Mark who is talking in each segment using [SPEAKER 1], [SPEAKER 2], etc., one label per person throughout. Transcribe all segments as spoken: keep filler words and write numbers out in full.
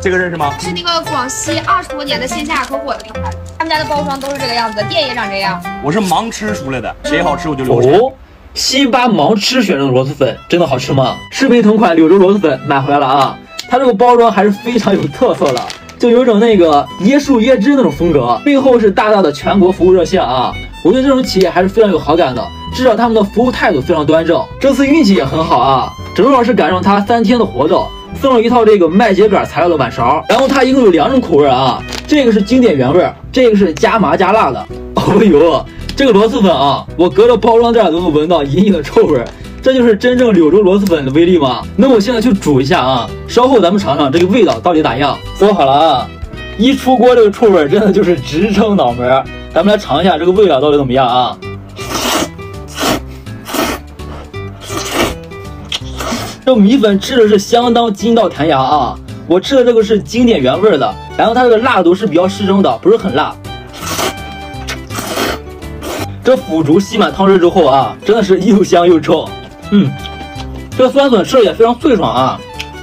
[SPEAKER 1] 这个认识吗？
[SPEAKER 2] 是那个广西二十多年的线下可火的品牌，他们家的包装都是这个样子，店也长这样。
[SPEAKER 1] 我是盲吃出来的，谁好吃我就留钱。
[SPEAKER 3] 哦，西巴盲吃选中的螺蛳粉真的好吃吗？适配同款柳州螺蛳粉买回来了啊！它这个包装还是非常有特色的，就有一种那个椰树椰汁那种风格，背后是大大的全国服务热线啊！我对这种企业还是非常有好感的，至少他们的服务态度非常端正。这次运气也很好啊，正好是赶上他三天的活动，送了一套这个麦秸秆材料的碗勺，然后它一共有两种口味啊，这个是经典原味，这个是加麻加辣的。哦呦，这个螺蛳粉啊，我隔着包装袋都能闻到隐隐的臭味，这就是真正柳州螺蛳粉的威力吗？那我现在去煮一下啊，稍后咱们尝尝这个味道到底咋样。搜好了啊，一出锅这个臭味真的就是直撑脑门。咱们来尝一下这个味道到底怎么样啊？这米粉吃的是相当筋道弹牙啊！我吃的这个是经典原味的，然后它这个辣度是比较适中的，不是很辣。这腐竹吸满汤汁之后啊，真的是又香又臭。嗯，这个酸笋吃的也非常脆爽啊。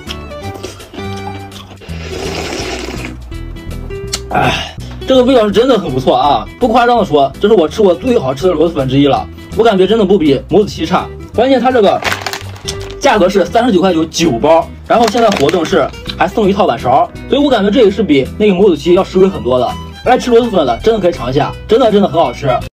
[SPEAKER 3] 哎，这个味道是真的很不错啊！不夸张的说，这是我吃过最好吃的螺蛳粉之一了。我感觉真的不比母子鸡差，关键它这个价格是三十九块九九包，然后现在活动是还送一套碗勺，所以我感觉这个是比那个母子鸡要实惠很多的。爱吃螺蛳粉的真的可以尝一下，真的真的很好吃。